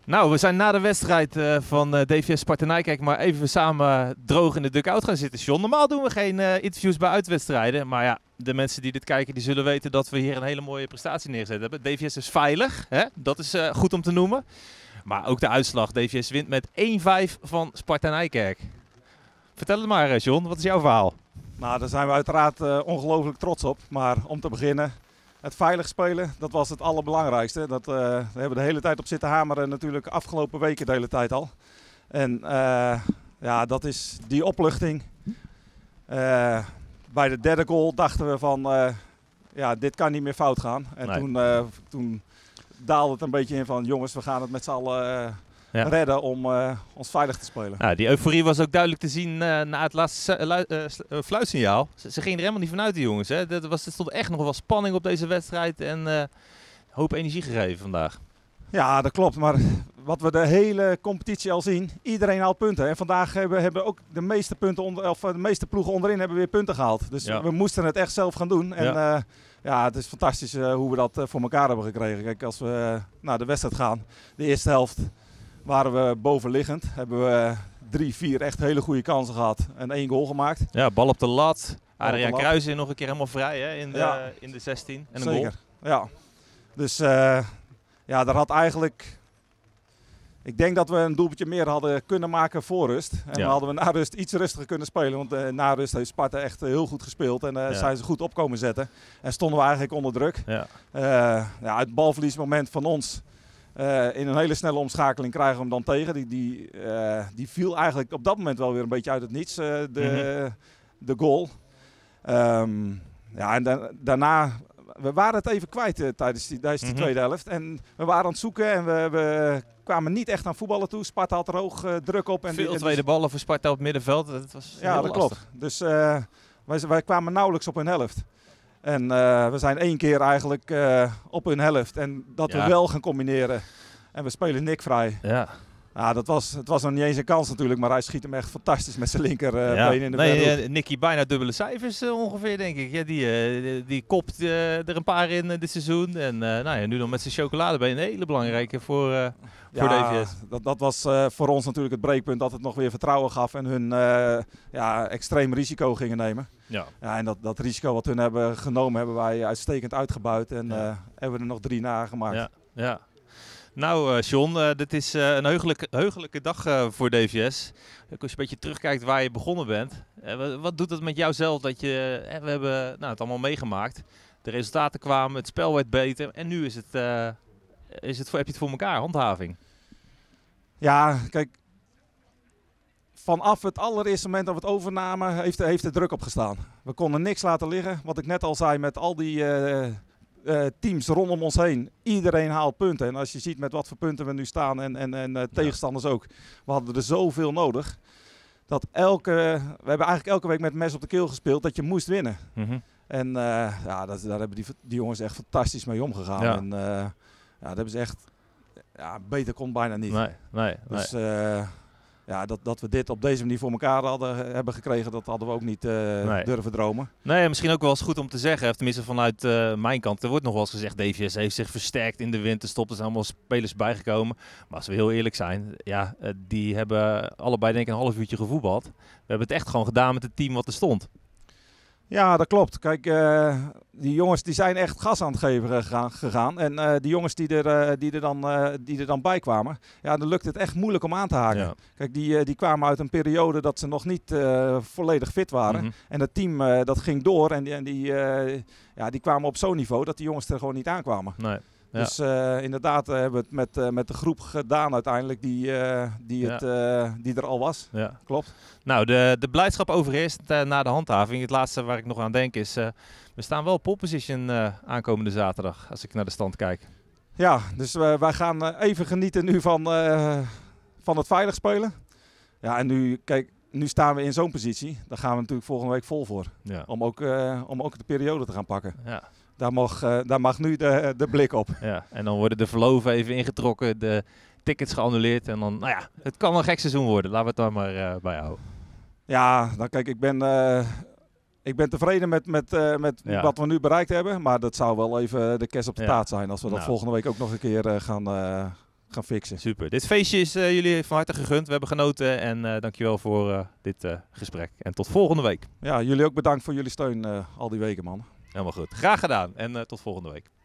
Nou, we zijn na de wedstrijd van DVS Sparta Nijkerk maar even samen droog in de dugout gaan zitten, John. Normaal doen we geen interviews bij uitwedstrijden. Maar ja, de mensen die dit kijken, die zullen weten dat we hier een hele mooie prestatie neergezet hebben. DVS is veilig, hè? Dat is goed om te noemen. Maar ook de uitslag. DVS wint met 1-5 van Sparta Nijkerk. Vertel het maar, John. Wat is jouw verhaal? Nou, daar zijn we uiteraard ongelooflijk trots op. Maar om te beginnen, het veilig spelen, dat was het allerbelangrijkste. Daar hebben we de hele tijd op zitten hameren, natuurlijk afgelopen weken de hele tijd al. En ja, dat is die opluchting. Bij de derde goal dachten we van, ja, dit kan niet meer fout gaan. En nee. Toen daalde het een beetje in van, jongens, we gaan het met z'n allen redden om ons veilig te spelen. Nou, die euforie was ook duidelijk te zien na het laatste fluitsignaal. Ze gingen er helemaal niet vanuit, die jongens. Hè. Er stond echt nog wel spanning op deze wedstrijd en een hoop energie gegeven vandaag. Ja, dat klopt. Maar wat we de hele competitie al zien, iedereen haalt punten. En vandaag hebben ook de meeste de meeste ploegen onderin hebben weer punten gehaald. Dus we moesten het echt zelf gaan doen. En ja, het is fantastisch hoe we dat voor elkaar hebben gekregen. Kijk, als we naar de wedstrijd gaan, de eerste helft waren we bovenliggend. Hebben we 3-4 echt hele goede kansen gehad en 1 goal gemaakt. Ja, bal op de lat. Adriaan Kruijsen nog een keer helemaal vrij, hè, in de 16 en een zeker. Goal. Ja, dus ja, daar had eigenlijk... Ik denk dat we een doelpuntje meer hadden kunnen maken voor rust. En dan hadden we na rust iets rustiger kunnen spelen. Want na rust heeft Sparta echt heel goed gespeeld. En zijn ze goed op komen zetten. En stonden we eigenlijk onder druk. Ja. Ja, het balverliesmoment van ons... in een hele snelle omschakeling krijgen we hem dan tegen. Die viel eigenlijk op dat moment wel weer een beetje uit het niets. De goal. Ja, en daarna... We waren het even kwijt tijdens die tweede helft. En we waren aan het zoeken en we kwamen niet echt aan voetballen toe. Sparta had er hoog druk op. En veel tweede ballen voor Sparta op het middenveld. Dat was ja, dat klopt. Dus wij kwamen nauwelijks op hun helft. En we zijn 1 keer eigenlijk op hun helft. En dat we wel gaan combineren. En we spelen Nick vrij. Ja. Ja, het was nog niet eens een kans natuurlijk, maar hij schiet hem echt fantastisch met zijn linkerbeen in de hoek. Nicky bijna dubbele cijfers ongeveer, denk ik. Ja, die kopt er een paar in dit seizoen. En nou ja, nu dan met zijn chocoladebeen een hele belangrijke voor DVS. Dat was voor ons natuurlijk het breekpunt dat het nog weer vertrouwen gaf en hun extreem risico gingen nemen. Ja. Ja, en dat risico wat hun hebben genomen hebben wij uitstekend uitgebuit en hebben we er nog 3 nagemaakt. Ja, ja. Nou, John, dit is een heugelijke dag voor DVS. Als je een beetje terugkijkt waar je begonnen bent. Wat doet het met jou zelf dat we hebben het allemaal meegemaakt. De resultaten kwamen, het spel werd beter en nu heb je het voor elkaar, handhaving. Ja, kijk, vanaf het allereerste moment dat we het overnamen heeft de druk opgestaan. We konden niks laten liggen. Wat ik net al zei met al die... teams rondom ons heen. Iedereen haalt punten. En als je ziet met wat voor punten we nu staan en tegenstanders ook. We hadden er zoveel nodig. Dat we hebben eigenlijk elke week met mes op de keel gespeeld dat je moest winnen. En daar hebben die jongens echt fantastisch mee omgegaan. Ja. En dat hebben ze echt... Ja, beter kon bijna niet. Nee. Dus ja, dat we dit op deze manier voor elkaar hebben gekregen, dat hadden we ook niet durven dromen. Nee, misschien ook wel eens goed om te zeggen, tenminste vanuit mijn kant. Er wordt nog wel eens gezegd, DVS heeft zich versterkt in de winterstop. Er zijn allemaal spelers bijgekomen. Maar als we heel eerlijk zijn, die hebben allebei denk ik een half uurtje gevoetbald. We hebben het echt gewoon gedaan met het team wat er stond. Ja, dat klopt. Kijk, die jongens die zijn echt gas aan het geven gegaan. En die jongens die er dan bij kwamen, ja, dan lukt het echt moeilijk om aan te haken. Ja. Kijk, die kwamen uit een periode dat ze nog niet volledig fit waren. En het team dat ging door en die kwamen op zo'n niveau dat die jongens er gewoon niet aankwamen. Nee. Ja. Dus inderdaad hebben we het met de groep gedaan uiteindelijk die er al was. Ja. Klopt. Nou, de blijdschap overheerst na de handhaving. Het laatste waar ik nog aan denk is, we staan wel pole position aankomende zaterdag als ik naar de stand kijk. Ja, dus wij gaan even genieten nu van het veilig spelen. Ja, en nu staan we in zo'n positie. Daar gaan we natuurlijk volgende week vol voor. Ja. Om ook de periode te gaan pakken. Ja. Daar mag nu de blik op. Ja, en dan worden de verloven even ingetrokken, de tickets geannuleerd. En dan, nou ja, het kan een gek seizoen worden. Laten we het daar maar bij houden. Ja, dan kijk, ik ben tevreden met wat we nu bereikt hebben. Maar dat zou wel even de kerst op de taart zijn als we dat volgende week ook nog een keer gaan fixen. Super. Dit feestje is jullie van harte gegund. We hebben genoten en dankjewel voor dit gesprek. En tot volgende week. Ja, jullie ook bedankt voor jullie steun al die weken, man. Helemaal goed. Graag gedaan en tot volgende week.